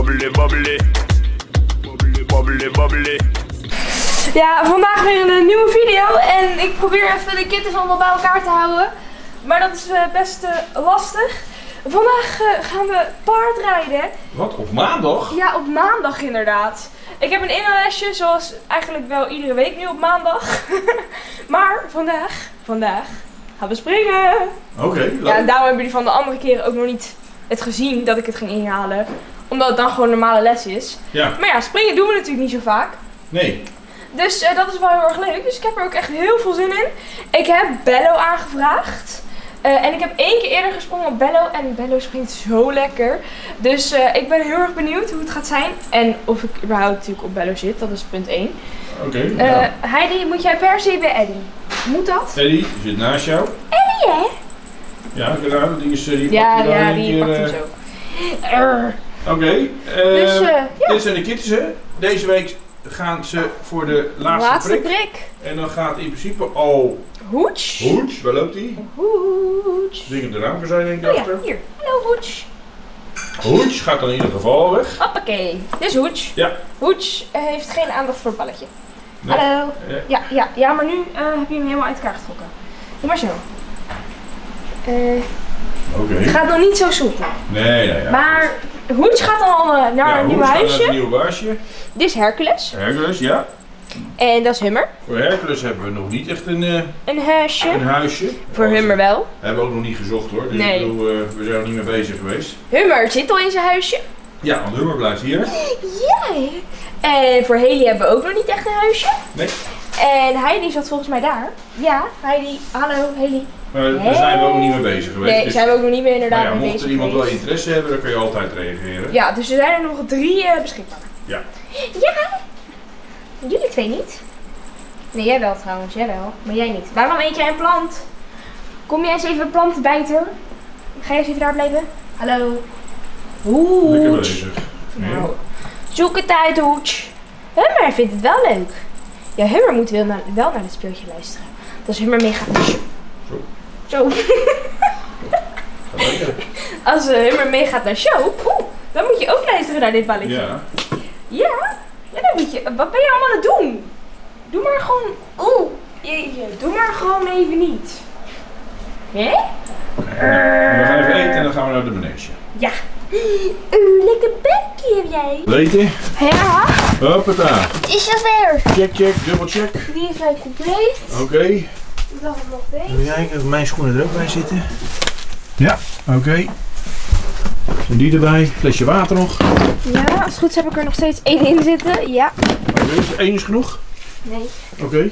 Bubbly, bubbly. Bubbly, bubbly. Ja, vandaag weer een nieuwe video en ik probeer even de kittens allemaal bij elkaar te houden. Maar dat is best lastig. Vandaag gaan we paardrijden. Wat? Op maandag? Ja, op maandag inderdaad. Ik heb een inhaalesje, zoals eigenlijk wel iedere week nu op maandag. Maar vandaag gaan we springen. Oké. Ja, en daarom hebben jullie van de andere keren ook nog niet het gezien dat ik het ging inhalen. Omdat het dan gewoon een normale les is. Ja. Maar ja, springen doen we natuurlijk niet zo vaak. Nee. Dus dat is wel heel erg leuk. Dus ik heb er ook echt heel veel zin in. Ik heb Bello aangevraagd. En ik heb 1 keer eerder gesprongen op Bello. En Bello springt zo lekker. Dus ik ben heel erg benieuwd hoe het gaat zijn. En of ik überhaupt natuurlijk op Bello zit. Dat is punt 1. Oké. Ja. Heidi, moet jij per se bij Eddie? Moet dat? Eddie zit naast jou. Eddie, hè? Ja, gedaan. Die is die Ja, pakt hij ja, dan die een pakt hem keer, zo. Oké. Dus, ja. Dit zijn de kittens, hè. Deze week gaan ze voor de laatste prik. En dan gaat in principe al... Hoets. Hoets, waar loopt hij? Hoets. Ding op de raam zijn, denk ik, Oh ja, achter. hier. Hallo Hoets. Hoets gaat dan in ieder geval weg. Hoppakee. Dit is Hoets. Ja. Hoets heeft geen aandacht voor het balletje. Nee. Hallo. Ja, maar nu heb je hem helemaal uit elkaar getrokken. Doe maar zo. Oké. Het gaat nog niet zo soepel. Nee, ja. Maar Hoets gaat dan al naar een nieuw Hoets gaat naar huisje. een nieuw baasje. Dit is Hercules. Hercules, ja. En dat is Hummer. Voor Hercules hebben we nog niet echt een huisje. een huisje. Voor Hummer wel. Hebben we ook nog niet gezocht hoor. Dus Nee. ik bedoel, we zijn er niet mee bezig geweest. Hummer zit al in zijn huisje. Ja, want Hummer blijft hier. Ja. En voor Haley hebben we ook nog niet echt een huisje. Nee. En Heidi zat volgens mij daar. Ja, Heidi. Hallo, Haley. Maar daar zijn we ook niet mee bezig geweest. Nee, dus, zijn we ook nog niet meer inderdaad maar ja, mee mocht bezig er iemand wel geweest. interesse hebben, dan kun je altijd reageren. Ja, dus er zijn er nog 3 beschikbaar. Ja. Ja. Jullie 2 niet? Nee, jij wel trouwens. Jij wel. Maar jij niet. Waarom eet jij een plant? Kom jij eens even planten bijten? Ga jij eens even daar blijven? Hallo. Lekker Hoets. bezig. Nou, zoek het uit, Hoets. Hummer vindt het wel leuk. Ja, Hummer moet wel naar het speeltje luisteren. Als Hummer meegaat naar show. Zo. Als Hummer meegaat naar show, dan moet je ook luisteren naar dit balletje. Ja. Ja, dan moet je. Wat ben je allemaal aan het doen? Doe maar gewoon. Jeetje, doe maar gewoon even niet. Hè? We gaan even eten en dan gaan we naar de manege. Ja. Lekker bekje heb jij. Weten? Ja. Hoppata. Is dat weer? Check, dubbel check. Die is wij compleet. Oké. Ik dacht het nog steeds. Even kijken of mijn schoenen er ook bij zitten. Ja, oké. En die erbij. Flesje water nog. Ja, als het goed is heb ik er nog steeds 1 in zitten. Ja. Oké, dus 1 is genoeg? Nee. Oké.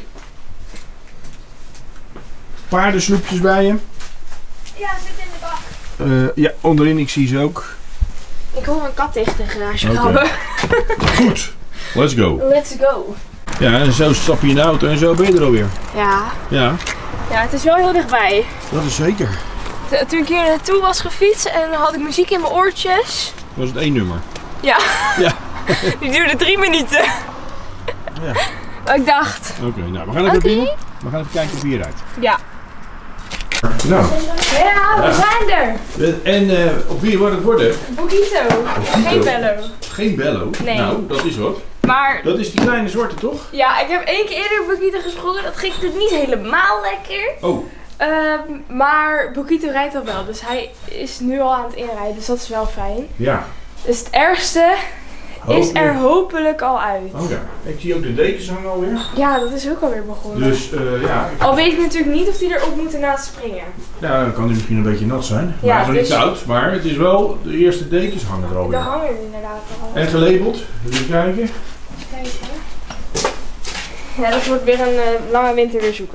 Paardensnoepjes bij je. Ja, zit in de bak. Ja, onderin, ik zie ze ook. Ik hoor een kat tegen de garage Oké. krabben. Goed, let's go. Let's go. Ja, en zo stap je in de auto en zo ben je er alweer. Ja. Ja, Ja, het is wel heel dichtbij. dat is zeker. Toen ik hier naartoe was gefietst en had ik muziek in mijn oortjes. Was het 1 nummer? Ja. Ja. Die duurde 3 minuten. Ja. Ik dacht. Oké, nou we gaan even binnen. We gaan even kijken of hieruit. Ja. Nou, Ja, we zijn er. en op wie wordt het worden? Boekito. Geen Bello. Geen Bello? Nee. Nou, dat is wat. Maar Dat is die kleine zwarte toch? ja, ik heb 1 keer eerder Boekito gesprongen. Dat ging natuurlijk niet helemaal lekker. Oh, Maar Boekito rijdt al wel. Dus hij is nu al aan het inrijden. Dus dat is wel fijn. ja. Dus het ergste is er hopelijk al uit. Oh ja, ik zie ook de dekens hangen alweer. Ja, dat is ook alweer begonnen. Dus ja, Al weet ik natuurlijk niet of die erop moeten na het springen. ja, dan kan die misschien een beetje nat zijn. Maar Ja, het is nog niet dus- koud, maar het is wel, de eerste dekens hangen er Daar alweer. hangen er inderdaad al. En gelabeld, even kijken. Kijken. Ja, dat wordt weer een lange winter weer zoeken.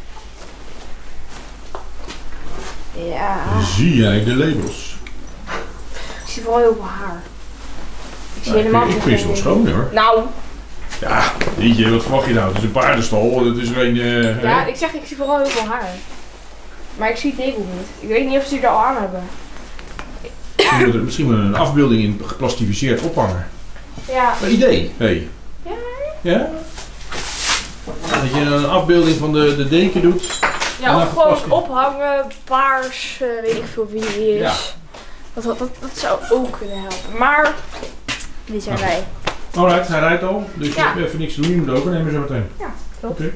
Ja. Zie jij de labels? Ik zie vooral heel veel haar. Ik zie Nou, helemaal ik vind ze wel schoon hoor. Nou, Ja, jeetje, wat verwacht je nou? Het is een paardenstal, het is geen... ja, ik zeg ik zie vooral heel veel haar. Maar ik zie het label niet. Ik weet niet of ze er al aan hebben. Misschien wel een afbeelding in geplastificeerd ophangen. Ja. Een idee, hey. Ja? Ja? Dat je een afbeelding van de deken doet. Ja, of En gewoon dan ophangen, paars, weet ik veel wie die is. Ja. Dat zou ook kunnen helpen. Maar Die zijn wij. Alright, hij rijdt al. Dus je Ja. hebt even niks te doen. Je moet overnemen zo meteen. Ja, klopt. Oké.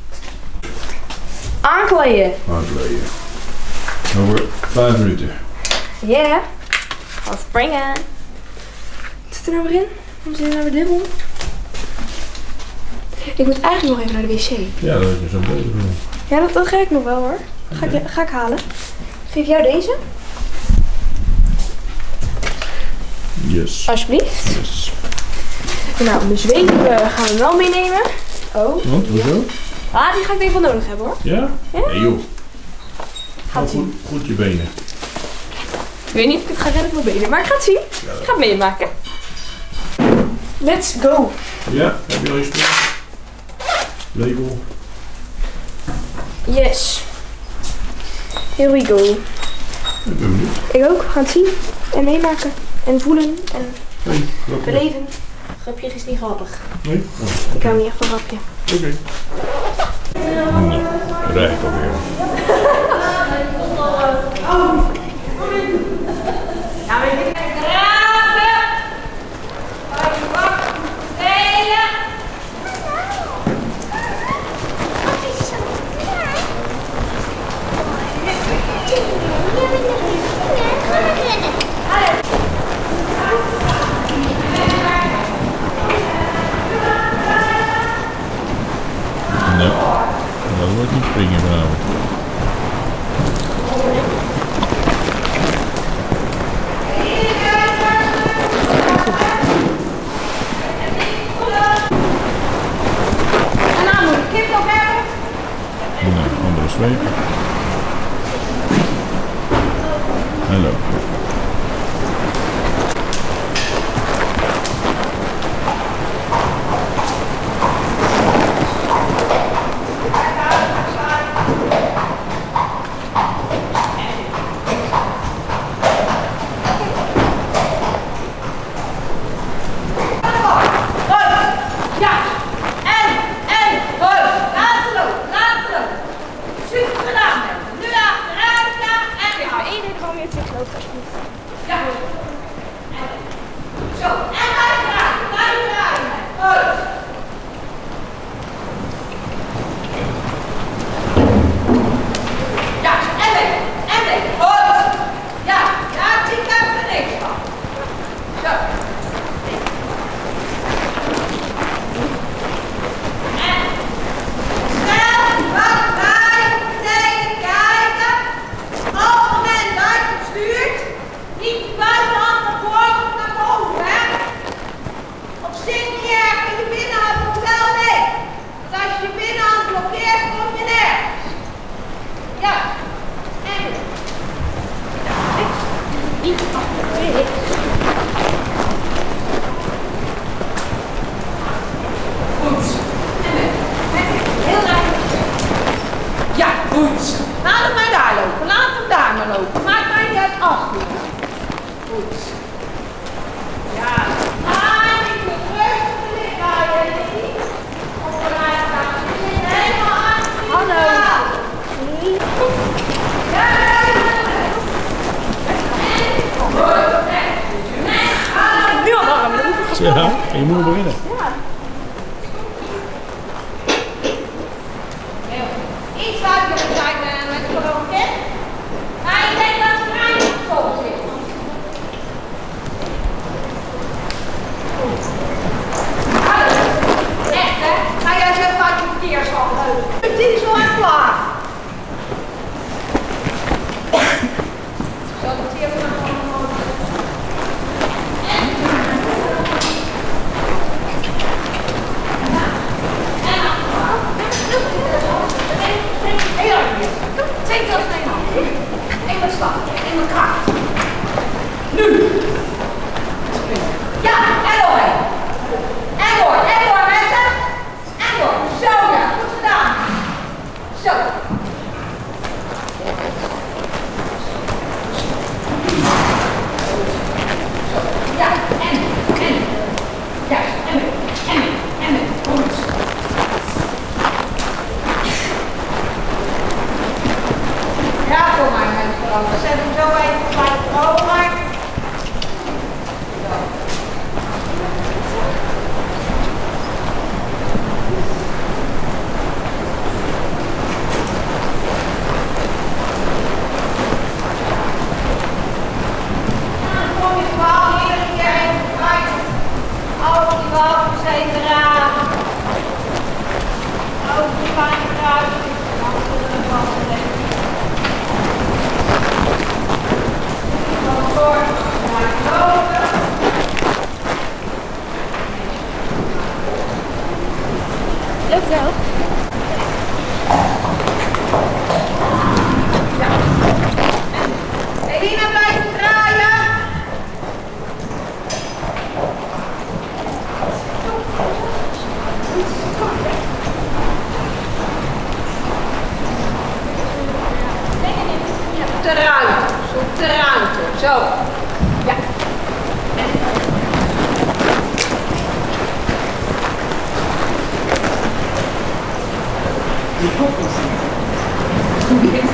Aankleden. Aankleden. Over 5 minuten. Yeah. Gaan springen. Wat zit er nou weer in? Waarom zit er nou weer dubbel? Ik moet eigenlijk nog even naar de wc. Ja, dat is zo beter doen. Ja, dat ga ik nog wel hoor. Ga ik halen. Geef jou deze. Yes. Alsjeblieft. Yes. Nou, de zweep gaan we wel meenemen. Oh. Want, hoezo? Ah, die ga ik even wel nodig hebben hoor. Ja? Ja? Nee joh. Ga het Goed, zien. goed je benen. Ik weet niet of ik het ga redden met mijn benen, maar ik ga het zien. Ik ga het meemaken. Let's go. Ja, heb je al je spullen? Label. Yes. Here we go. Ik ben benieuwd. Ik ook. We gaan het zien en meemaken en voelen en Hey, grappig. beleven. Grapje is niet grappig. Nee? Oh, Ik hou niet echt van grapje. Oké. Nou, rijd ik alweer. Nee, dat wordt niet springen vanavond. En dan moet ik kip nog hebben. Nou, andere zweep. Hallo. Ja, goed. Laat hem maar daar lopen. Laat hem daar maar lopen. Maakt mij niet uit afdoen. Goed. Ja. Ah, ik moet rustig liggen. Opgeleid gaan. Helemaal aan. Hallo. Nu al warm, dan moet ik gespannen. Ja, en je moet beginnen. Iets duidelijker zijn met gewoon kind. Maar ik denk dat het eindelijk op school zit. Hallo. Echt hè? Ga jij zo uit je verkeersval leuk. Die is al aan klaar. Zo, dat zie je nog gewoon.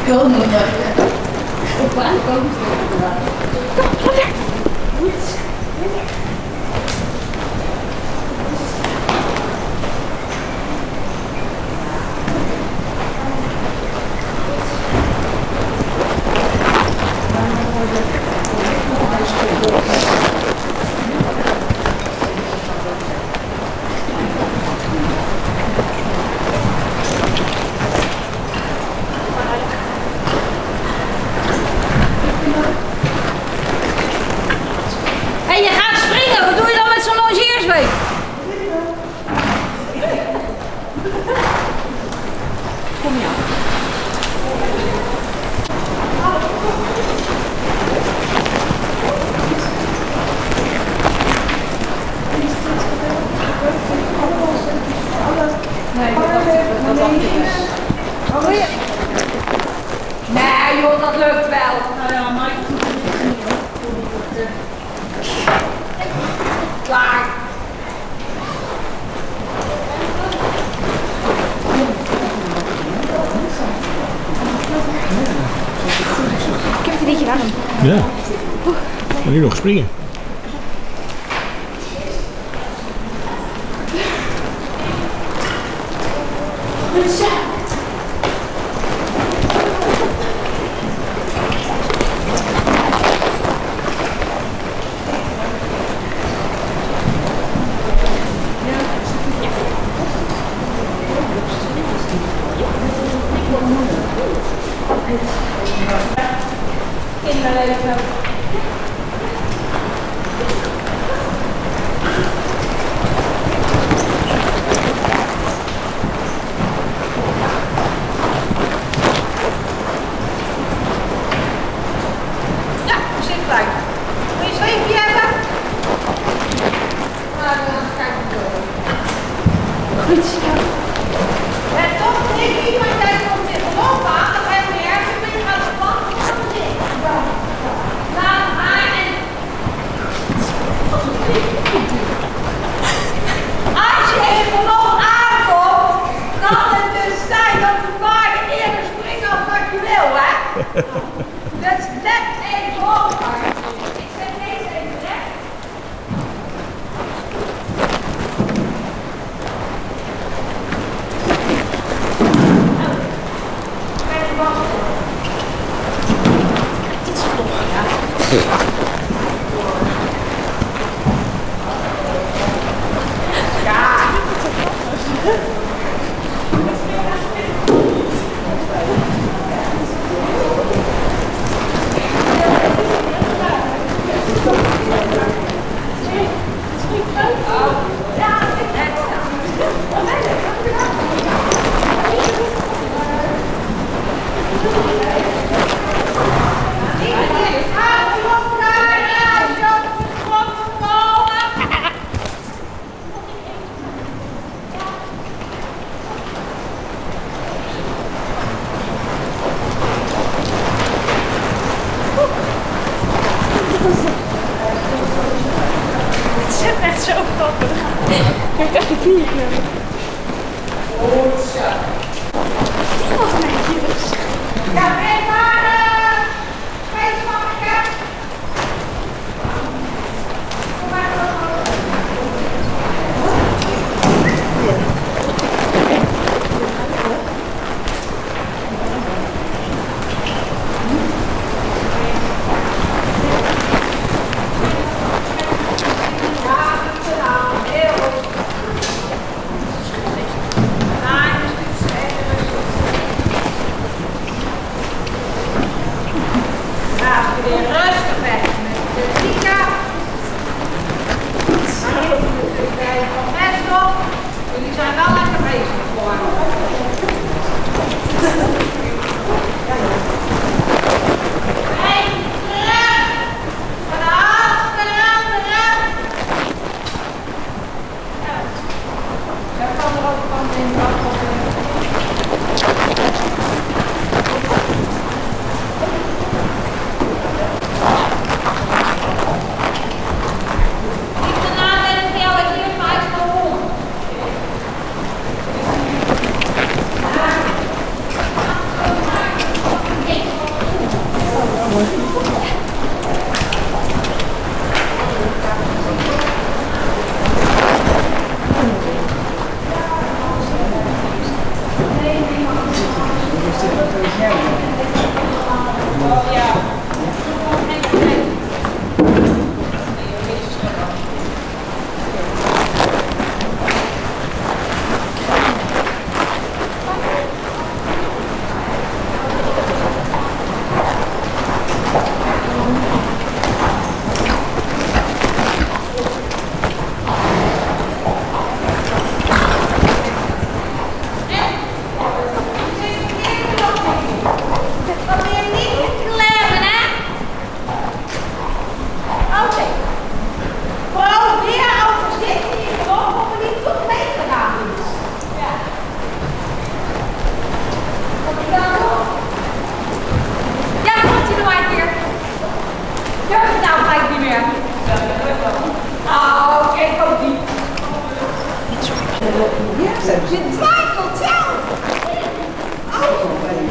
Komen we. Op waar komen ze? Goed. Hey, je gaat springen. Wat doe je dan met zo'n longeersweep? Kom je aan. Nee, dat dacht ik dus. Oh, wil je? Nee joh, dat lukt wel. Nou ja, maar klaar. Ik heb het niet gedaan. Ja. En nu nog springen. Kinderleven. Ja, zit gelijk. Wil je een zweepje hebben? Maar we gaan kijken. Goed zo. Ja, toch denk ik, want jij komt in de loopbaan, dat heb je ergens mee gaat spannen. Laat haar en... Als je even nog aankomt, kan het dus zijn dat de paarden eerder springen als dat je wil, hè? Dus let even op. Ik zet deze even recht. Kan je wachten? Dit is toch, ja. Het zit echt zo grappig. Ik heb echt een knieën nodig. Goed zo. Wat netjes. Ja, ben je maar feestmanneke? Kom maar door. Ja, goed gedaan. Heel goed. Je twijfelt zelf. Oh,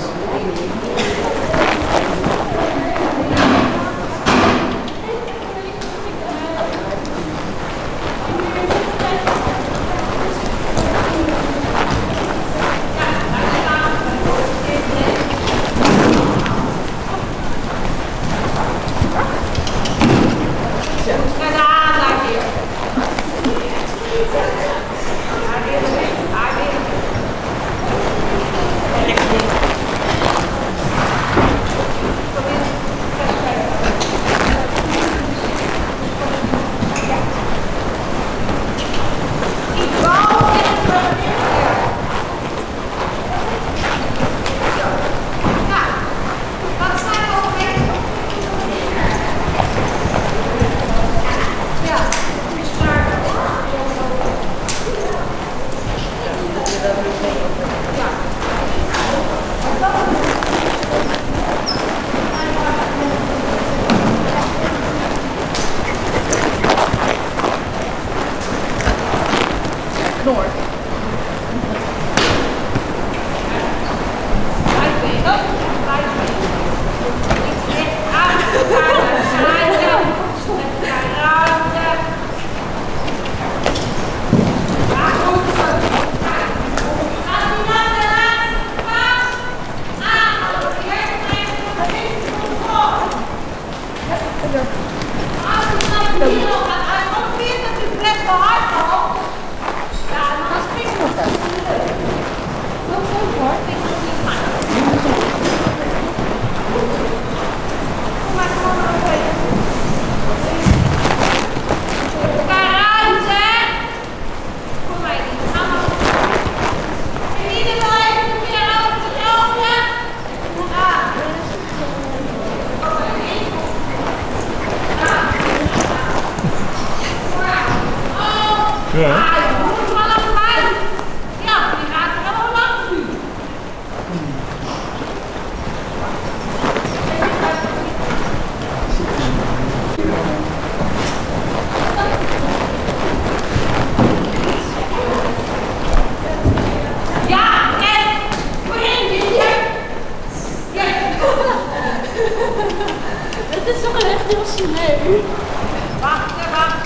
Het is toch echt heel sneu. Wachten.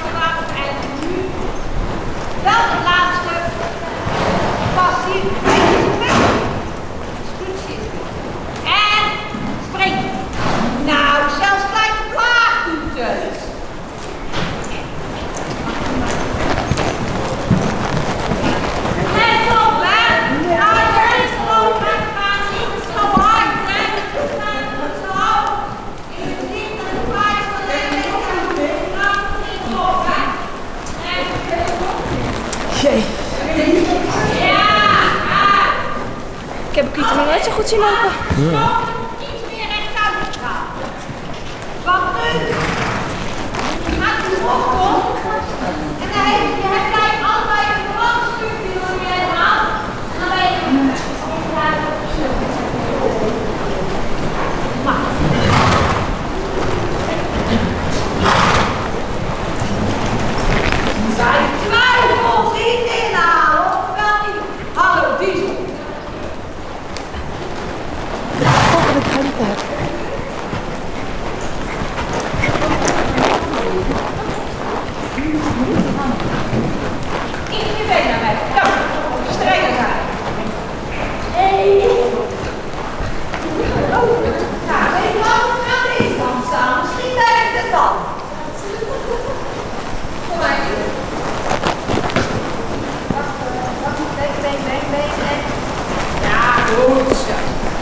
En nu wel het laatste. Pas hier. Stoetje. En spring. Nou, zelfs kleine plaag doet het. Let op, hè. Nou, jij is gewoon weggaan. Niet zo hard. Ik heb Pieter nog nooit zo goed zien lopen. Ja. Iets meer rechtuit gaan. Want nu gaat hij op. En dan heb jij altijd een brandstukje door je heen haalt. En dan ben je twijfels niet inhalen, ofwel niet. Hallo, Diesel. Iets je been naar mij. Kom, strenger zijn. Hey. Nou, weet je wat? We gaan deze kant staan. Misschien werkt het dan. Kom maar hier. Wacht. Been. Ja, goed zo.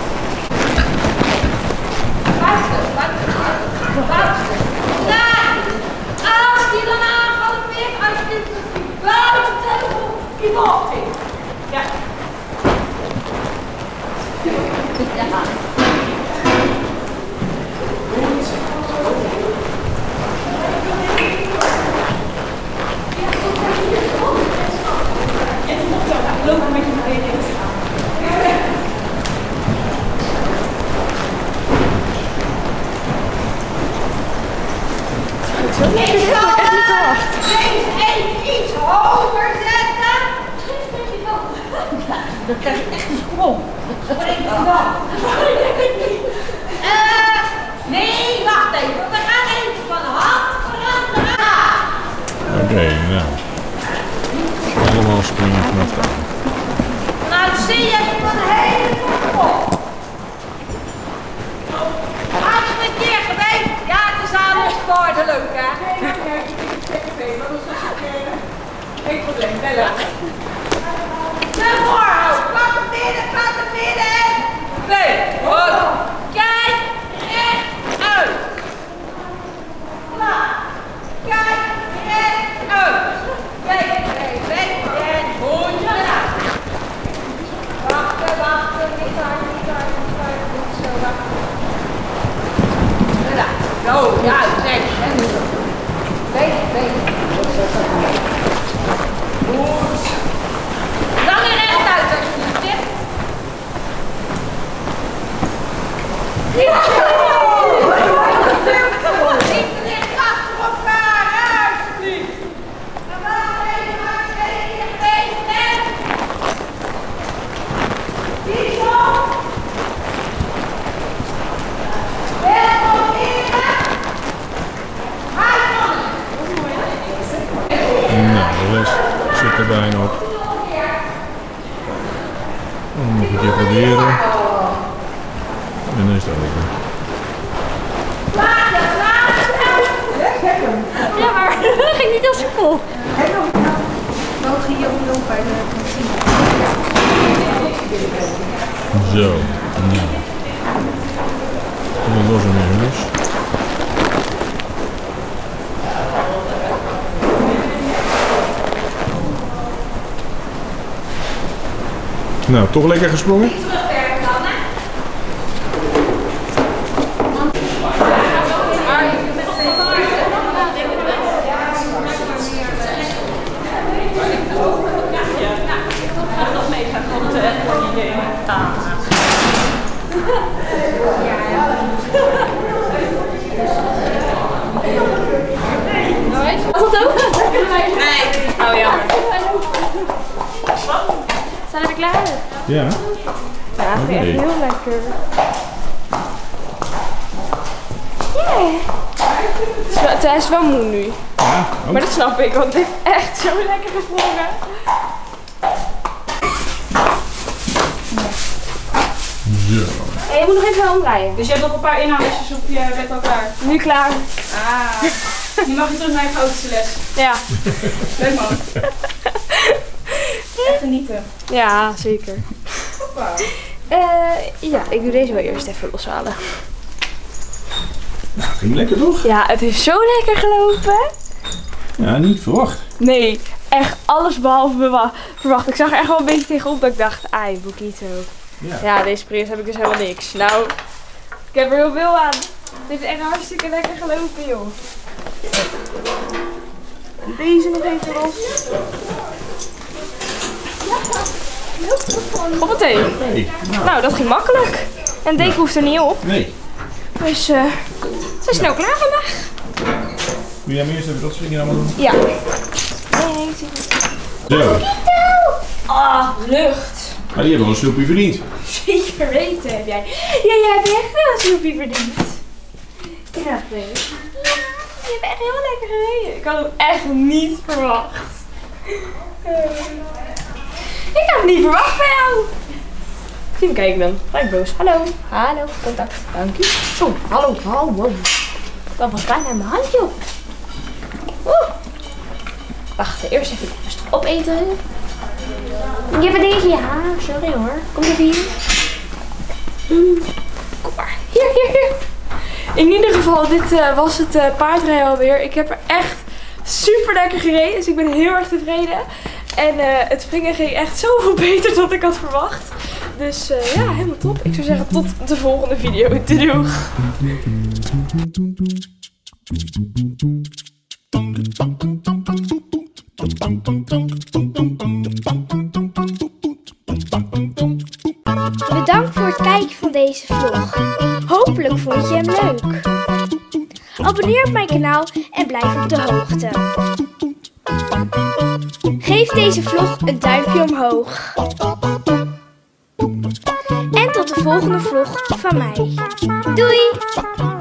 Buiten. Nee! Als die dan aanvalt, weer alsjeblieft buiten teugel. Kijk op. Geen probleem, bellen. Naar voren houden. Klap het midden. Nee, goed. Kijk, recht uit. Klaar. Kijk, recht uit. Kijk, en goed gedaan. Wachten, niet hard. Goed zo, wachten. Gedaan. Zo, ja, zeg. Beter. Goed. Dan weer recht uit, alsjeblieft. Niet te dicht achter elkaar, alsjeblieft. Dan gaan we even maar hier geweest, hè. Niet zo. Welkom, heren. Nou, de rest zit er bijna op. Dan nog een keer proberen. En dan is het over. Ja, maar dat ging niet heel simpel. Zo. Nou. Dat was hem jongens. Nou, toch lekker gesprongen? Was dat ook? Nee. Oh ja. Zijn we klaar? Ja. Ja, vind ik echt heel lekker. Hij is wel moe nu. Ja, ook. Maar dat snap ik, want het heeft echt zo lekker gesprongen. Zo. Hey, je moet nog even omdraaien. Dus je hebt nog een paar inhoudersjes op je bed al klaar. Nu klaar. Ah, nu mag je terug naar je grootste les. Ja. Leuk man. Echt genieten. Ja, zeker. Hoppa. Ja, ik doe deze wel eerst even loshalen. Nou, ging lekker toch? Ja, het is zo lekker gelopen. Ja, niet verwacht. Nee, echt alles behalve verwacht. Ik zag er echt wel een beetje tegenop dat ik dacht, ai, Boekito. Ja. Ja, deze sprint heb ik dus helemaal niks. Nou, ik heb er heel veel aan. Het heeft echt hartstikke lekker gelopen, joh. Deze nog even los. Hoppatee. Hey, Nou, dat ging makkelijk. En deken hoeft er niet op. nee. Dus we zijn snel klaar vandaag. Wil jij me eerst even dat soort dingen allemaal doen? Ja. Nee, ik zie het. Zo. Ah, lucht. Maar die hebben wel een snoepje verdiend. Zeker weten heb jij. Ja, jij hebt echt wel een snoepje verdiend. Ja, nee. Je hebt echt heel lekker gereden. Ik had het echt niet verwacht. Ik had het niet verwacht van jou. Even kijken dan. Gelijk boos. Hallo. Hallo. Contact. Dank u. Zo. Hallo. Wow. Dat was bijna in mijn handje op. Oeh. Wacht, eerst even rustig opeten. Je hebt een dingetje. Ja, sorry hoor. Kom even hier. Kom maar. Hier. In ieder geval, dit was het paardrijden alweer. Ik heb er echt super lekker gereden. Dus ik ben heel erg tevreden. En het springen ging echt zoveel beter dan ik had verwacht. Dus ja, helemaal top. Ik zou zeggen tot de volgende video. Doei. Bedankt voor het kijken van deze vlog. Hopelijk vond je hem leuk. Abonneer op mijn kanaal en blijf op de hoogte. Geef deze vlog een duimpje omhoog. En tot de volgende vlog van mij. Doei!